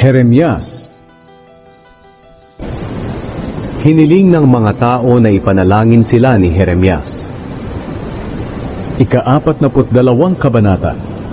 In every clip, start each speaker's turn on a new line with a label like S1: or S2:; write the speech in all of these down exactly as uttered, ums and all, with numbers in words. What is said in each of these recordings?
S1: Jeremias. Hiniling ng mga tao na ipanalangin sila ni Jeremias. Ika-apat na putdalawang kabanata.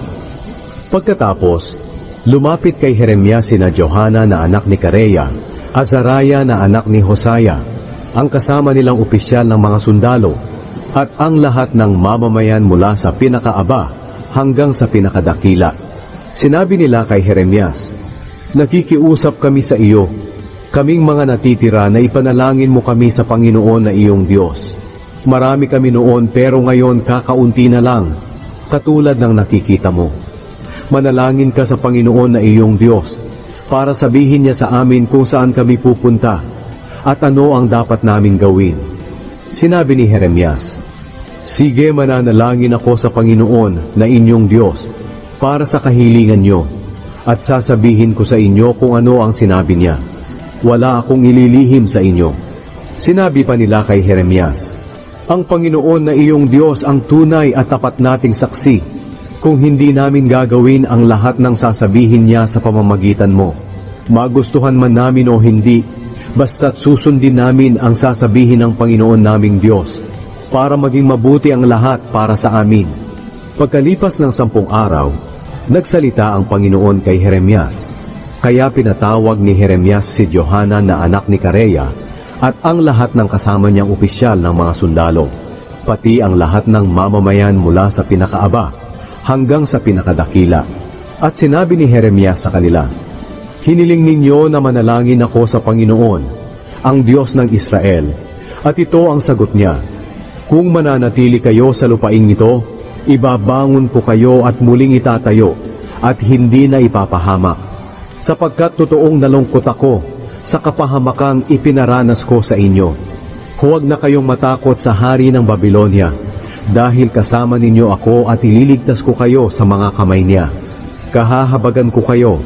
S1: Pagkatapos, lumapit kay Jeremias sina Johanan na anak ni Kareya, Azariah na anak ni Hosea, ang kasama nilang opisyal ng mga sundalo, at ang lahat ng mamamayan mula sa pinakaaba hanggang sa pinakadakila. Sinabi nila kay Jeremias, "Nakikiusap kami sa iyo, kaming mga natitira na ipanalangin mo kami sa Panginoon na iyong Diyos. Marami kami noon pero ngayon kakaunti na lang, katulad ng nakikita mo. Manalangin ka sa Panginoon na iyong Diyos, para sabihin niya sa amin kung saan kami pupunta, at ano ang dapat naming gawin." Sinabi ni Jeremias, "Sige, mananalangin ako sa Panginoon na inyong Diyos, para sa kahilingan niyo, at sasabihin ko sa inyo kung ano ang sinabi niya. Wala akong ililihim sa inyo." Sinabi pa nila kay Jeremias, "Ang Panginoon na iyong Diyos ang tunay at tapat nating saksi, kung hindi namin gagawin ang lahat ng sasabihin niya sa pamamagitan mo. Magustuhan man namin o hindi, basta't susundin namin ang sasabihin ng Panginoon naming Diyos, para maging mabuti ang lahat para sa amin." Pagkalipas ng sampung araw, nagsalita ang Panginoon kay Jeremias. Kaya pinatawag ni Jeremias si Johanan na anak ni Kareya at ang lahat ng kasama niyang opisyal ng mga sundalo, pati ang lahat ng mamamayan mula sa pinakaaba hanggang sa pinakadakila. At sinabi ni Jeremias sa kanila, "Hiniling ninyo na manalangin ako sa Panginoon, ang Diyos ng Israel, at ito ang sagot niya. Kung mananatili kayo sa lupaing ito, ibabangon ko kayo at muling itatayo, at hindi na ipapahamak. Sapagkat totoong nalungkot ako sa kapahamakang ipinaranas ko sa inyo. Huwag na kayong matakot sa hari ng Babylonia, dahil kasama ninyo ako at ililigtas ko kayo sa mga kamay niya. Kahahabagan ko kayo,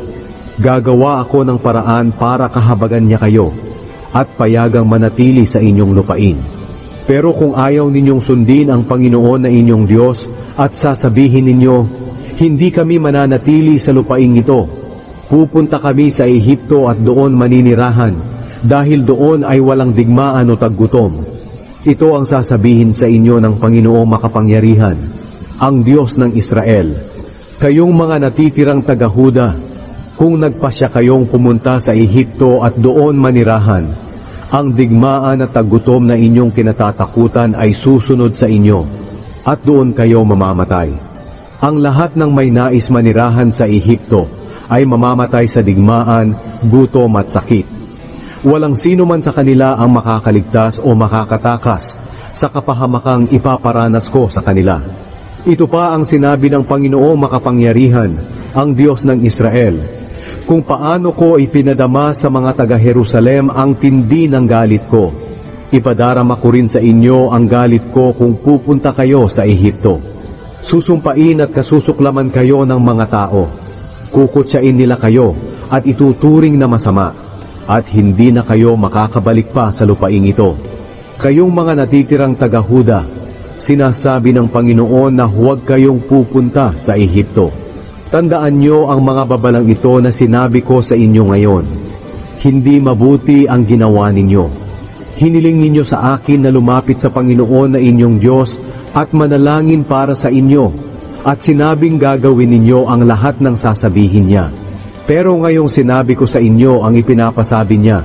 S1: gagawa ako ng paraan para kahabagan niya kayo, at payagang manatili sa inyong lupain. Pero kung ayaw ninyong sundin ang Panginoon na inyong Diyos at sasabihin ninyo, hindi kami mananatili sa lupaing ito, pupunta kami sa Ehipto at doon maninirahan, dahil doon ay walang digmaan o taggutom. Ito ang sasabihin sa inyo ng Panginoong makapangyarihan, ang Diyos ng Israel. Kayong mga natitirang taga-Huda, kung nagpasya kayong pumunta sa Ehipto at doon manirahan, ang digmaan at taggutom na inyong kinatatakutan ay susunod sa inyo, at doon kayo mamamatay. Ang lahat ng may nais manirahan sa Ehipto ay mamamatay sa digmaan, gutom at sakit. Walang sino man sa kanila ang makakaligtas o makakatakas sa kapahamakang ipaparanas ko sa kanila. Ito pa ang sinabi ng Panginoong makapangyarihan, ang Diyos ng Israel, kung paano ko ipinadama sa mga taga-Jerusalem ang tindi ng galit ko. Ipadarama ko rin sa inyo ang galit ko kung pupunta kayo sa Ehipto. Susumpain at kasusuklaman kayo ng mga tao. Kukutsain nila kayo at ituturing na masama, at hindi na kayo makakabalik pa sa lupaing ito. Kayong mga natitirang taga-Huda, sinasabi ng Panginoon na huwag kayong pupunta sa Ehipto. Tandaan nyo ang mga babalang ito na sinabi ko sa inyo ngayon. Hindi mabuti ang ginawa ninyo. Hiniling ninyo sa akin na lumapit sa Panginoon na inyong Diyos at manalangin para sa inyo, at sinabing gagawin ninyo ang lahat ng sasabihin niya. Pero ngayong sinabi ko sa inyo ang ipinapasabi niya,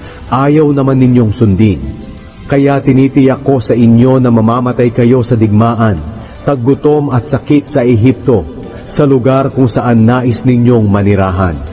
S1: ayaw naman ninyong sundin. Kaya tinitiyak ko sa inyo na mamamatay kayo sa digmaan, taggutom at sakit sa Ehipto, sa lugar kung saan nais ninyong manirahan.